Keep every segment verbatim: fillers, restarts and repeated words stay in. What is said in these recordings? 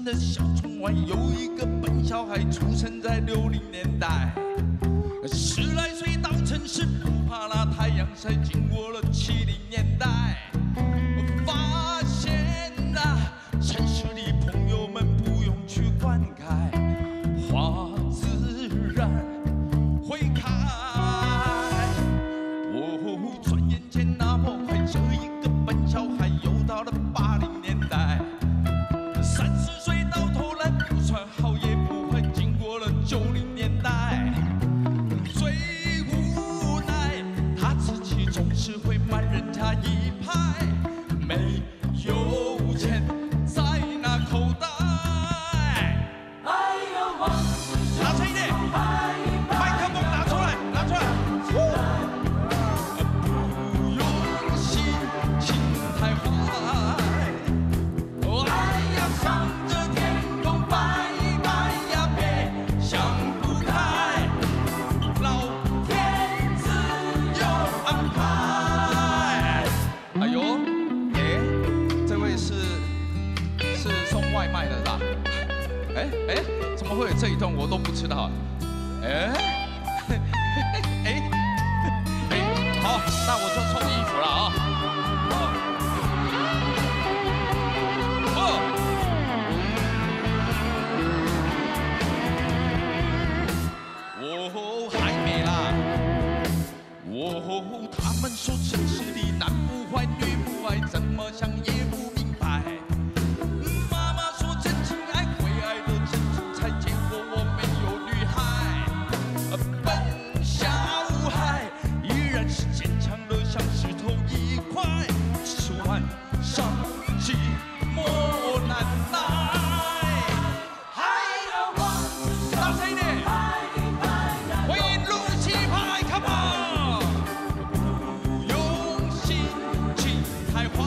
的小村外有一个笨小孩，出生在六零年代。十来岁到城市，不怕那太阳晒。经过了七零年代，我发现啊，城市里朋友们不用去灌溉，花自然会开。哦，转眼间那么快，这一个笨小孩又到了八零年代。三十岁到头来不算好也不坏，经过了九零年代。最无奈，他自己总是会慢人家一拍，没有钱在那口袋。哎呦，拿轻一点，麦克风拿出来，拿出来。不用心，情太坏。哎呀，向着天空拜一拜呀，别想不开。老天自有安排。哎呦，哎，这位是是送外卖的是吧？哎哎，怎么会有这一段我都不知道？哎哎哎，好，那我就穿衣服了啊。哦。哦，还没啦。哦，他们说城市里男不坏女不爱，怎么想也不明白。妈妈说真情爱会爱的真情才，结果我没有女孩。笨小孩依然是坚强的像石头一块，只是晚上寂寞难耐。还有我，大声一点！欢迎陆气派 ，Come on！ 不用心情太坏，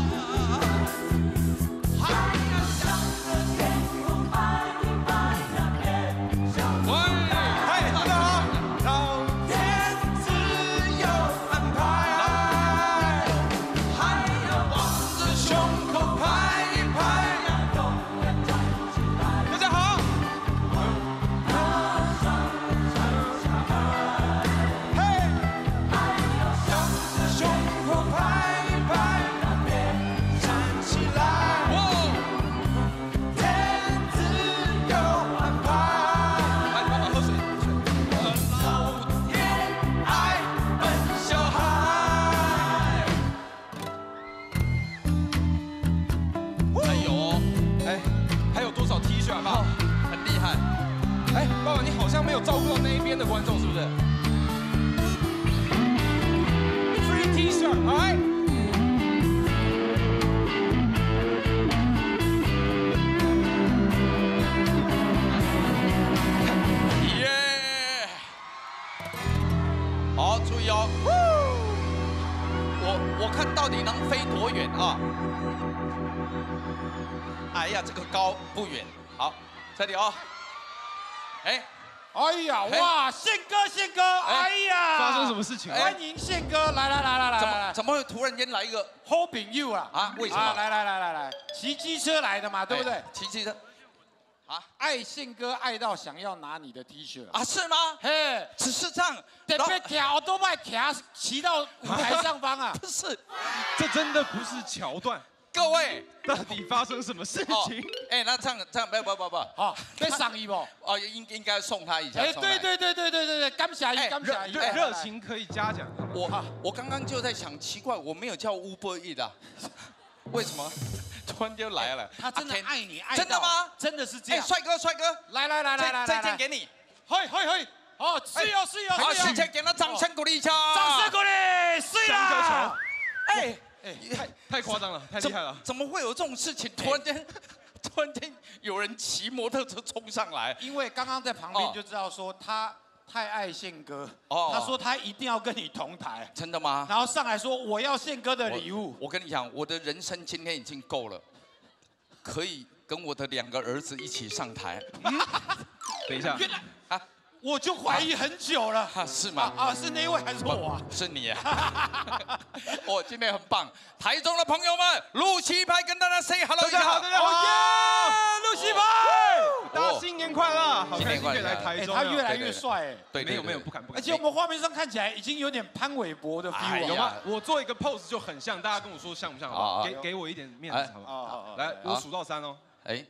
还要向着天空拜一拜呀，别想不开。嗨，大家好，老天自有安排，还要望着胸口拍一拍呀，永远站起来。大家好。嘿，向着胸口拍一拍，别站起来。天自有安排。来，妈妈喝水。老天爱笨小孩。哎呦，哎，还有多少 T 恤啊？很厉害。哎，爸爸，你好像没有照顾到那一边的观众，是不是 ？Free T-shirt， 来。耶！好，注意哦。我我看到底能飞多远啊？哎呀，这个高不远。好，这里哦。哎。 哎呀，哇，宪哥，宪哥，哎呀， 发生什么事情？ 欢迎宪哥，来来来来来怎么来怎么会突然间来一个 ，Hold 饼 you 啊？ 啊？为什么？ 来来来来来，骑机车来的嘛，对不对哎？骑机车啊爱宪哥爱到想要拿你的 T 恤啊？是吗？ 嘿， 只是这样， 特然后别跳都卖跳，骑到舞台上方啊！ 不是， 这真的不是桥段， 各位， 到底发生什么事哦情？ 哎，那这样这样，不不不不， 好，被赏衣不？ 哦，应应该送他一下。 哎， 送他对对对对对对对，感谢哎伊，感谢伊， 热热情可以嘉奖。 我我刚刚就在想，奇怪，我没有叫 Uber Eats 的，为什么突然就来了？ 他真的啊天爱你爱到真的吗？ 真的是这哎， 样。 帅哥帅哥， 来来来来来， 这这件给你， 嘿嘿嘿，哦，是哦是哦好， 是哦现，在给他掌声鼓励一下， 掌声鼓励，是啦。 哎哎， 太太夸张了，太怎厉害了！ 怎么会有这种事情？突然间，突然间有人骑摩托车冲上来， 因为刚刚在旁边就知道说他太爱宪哥， 哦他说他一定要跟你同台， 真的吗？ 然后上来说我要宪哥的礼物。 我跟你讲，我的人生今天已经够了，可以跟我的两个儿子一起上台。 等一下， 原来啊， 我就怀疑很久了。 啊，是吗？ 啊，是那位还是我啊？ 是你啊！我今天很棒，台中的朋友们，陆西派跟大家 say hello 大家好，大家好， 陆西派， 大家新年快乐！好开心可以来台中， 他越来越帅哎。 对， 没有没有，不敢不敢。 而且我们画面上看起来已经有点潘玮柏的 feel 有吗？我做一个 pose 就很像，大家跟我说像不像？好不好？给给我一点面子，好不好？来，我数到三哦。哎。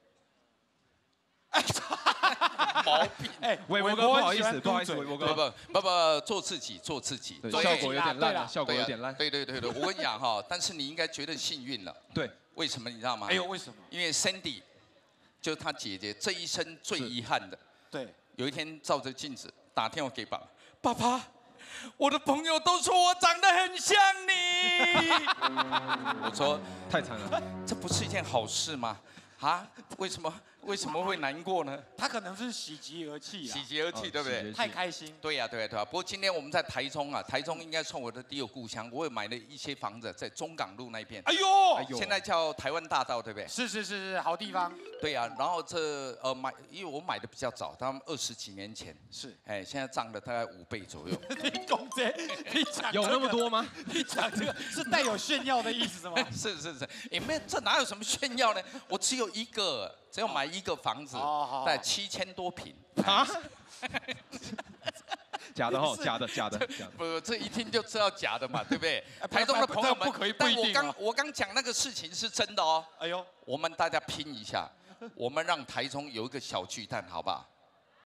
毛病哎，伟博哥不好意思，不好意思，伟博哥不不不不做自己，做自己， 效果有点烂，效果有点烂。 对对对对，我跟你讲哈，但是你应该觉得幸运了。 对， 为什么你知道吗？ 哎呦，为什么？ 因为 Cindy 就是他姐姐这一生最遗憾的。 对， 有一天照着镜子打电话给爸爸，爸爸，我的朋友都说我长得很像你。我说太惨了， 这不是一件好事吗？啊，为什么？ 为什么会难过呢？ 他可能是喜极而泣， 喜极而泣，对不对？ 太开心。 对呀，对呀，对呀。不过今天我们在台中啊，台中应该算我的第二故乡。我也买了一些房子在中港路那边。 哎呦， 现在叫台湾大道，对不对？ 是是是是，好地方。 对呀，然后这呃买，因为我买的比较早，他们二十几年前。 是。 哎，现在涨了大概五倍左右。 你讲这，你讲有那么多吗？ 你讲这个是带有炫耀的意思吗？ 是是是，也没这哪有什么炫耀呢？我只有一个。 只要买一个房子，大概七千多平啊！ 假的哈，假的，假的，假的。 不，这一听就知道假的嘛，对不对？台中的朋友们， 不可以， 但我刚我刚讲那个事情是真的哦。哎呦，我们大家拼一下，我们让台中有一个小巨蛋，好不好？